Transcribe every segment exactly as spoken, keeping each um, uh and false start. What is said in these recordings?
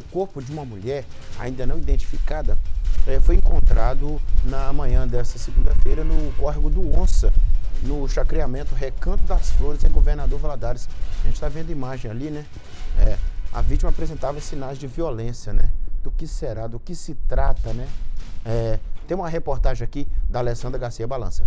corpo de uma mulher ainda não identificada é, foi encontrado na manhã desta segunda-feira no córrego do Onça, no chacreamento Recanto das Flores, em Governador Valadares. A gente está vendo a imagem ali, né? É, a vítima apresentava sinais de violência, né? Do que será, do que se trata, né? É, tem uma reportagem aqui da Alessandra Garcia Balança.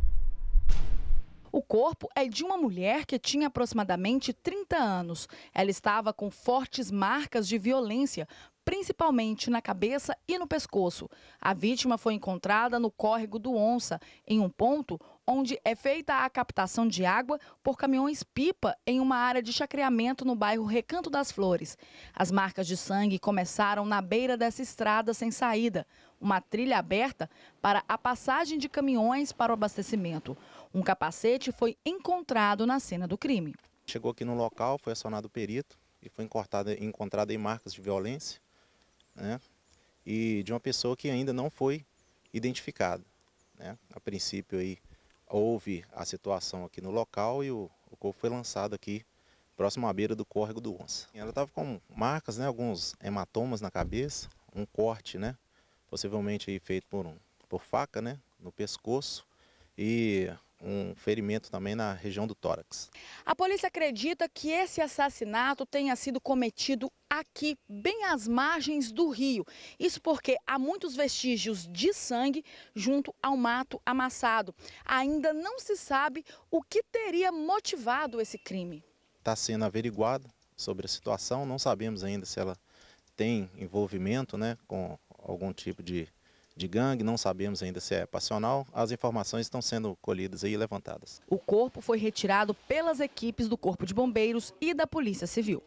O corpo é de uma mulher que tinha aproximadamente trinta anos. Ela estava com fortes marcas de violência, principalmente na cabeça e no pescoço. A vítima foi encontrada no córrego do Onça, em um ponto onde é feita a captação de água por caminhões-pipa em uma área de chacreamento no bairro Recanto das Flores. As marcas de sangue começaram na beira dessa estrada sem saída, uma trilha aberta para a passagem de caminhões para o abastecimento. Um capacete foi encontrado na cena do crime. Chegou aqui no local, foi acionado o perito e foi encontrado em marcas de violência, né, e de uma pessoa que ainda não foi identificada, né. A princípio aí houve a situação aqui no local e o, o corpo foi lançado aqui próximo à beira do córrego do Onça. Ela estava com marcas, né, alguns hematomas na cabeça, um corte, né, possivelmente aí feito por, um, por faca, né, no pescoço, e um ferimento também na região do tórax. A polícia acredita que esse assassinato tenha sido cometido aqui, bem às margens do rio. Isso porque há muitos vestígios de sangue junto ao mato amassado. Ainda não se sabe o que teria motivado esse crime. Está sendo averiguado sobre a situação, não sabemos ainda se ela tem envolvimento, né, com algum tipo de de gangue, não sabemos ainda se é passional. As informações estão sendo colhidas e levantadas. O corpo foi retirado pelas equipes do Corpo de Bombeiros e da Polícia Civil.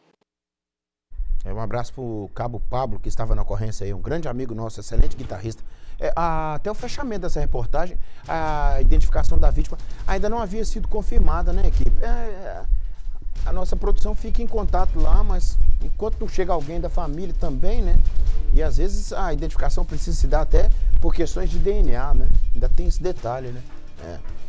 É, um abraço para o Cabo Pablo, que estava na ocorrência aí, um grande amigo nosso, excelente guitarrista. É, a, até o fechamento dessa reportagem, a identificação da vítima ainda não havia sido confirmada, né, equipe? É, é, a nossa produção fica em contato lá, mas enquanto não chega alguém da família também, né? E às vezes a identificação precisa se dar até por questões de D N A, né? Ainda tem esse detalhe, né? É.